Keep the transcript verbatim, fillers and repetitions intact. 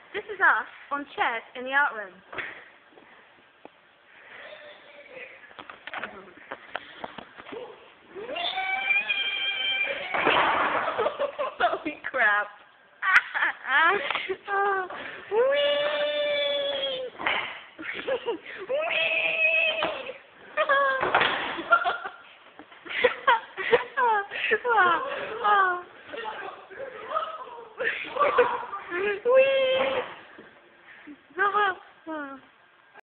This is us on chairs in the art room. Holy crap. Oh. Whee! Whee! Oh. Oh. Oh. Whee!